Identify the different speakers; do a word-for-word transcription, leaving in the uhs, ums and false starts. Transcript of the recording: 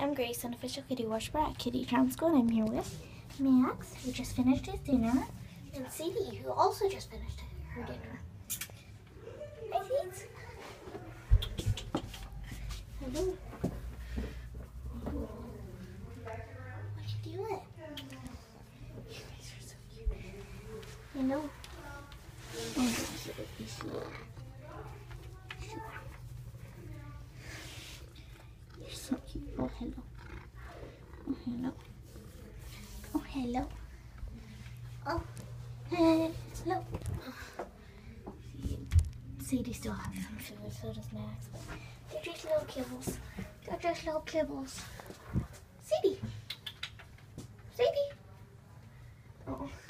Speaker 1: I'm Grace, unofficial kitty worshiper at Kitty Charm School, and I'm here with Max, who just finished his dinner, and Sadie, who also just finished her dinner. Hi, Sadie. Hello. What are you doing? You guys are so cute. Hello. Oh, you see it. You're so cute. Oh, hello. Oh, hello. Oh, hello. Oh, hello. Sadie still has some food, so does Max. But they're just little kibbles. They're just little kibbles. Sadie. Sadie. Oh.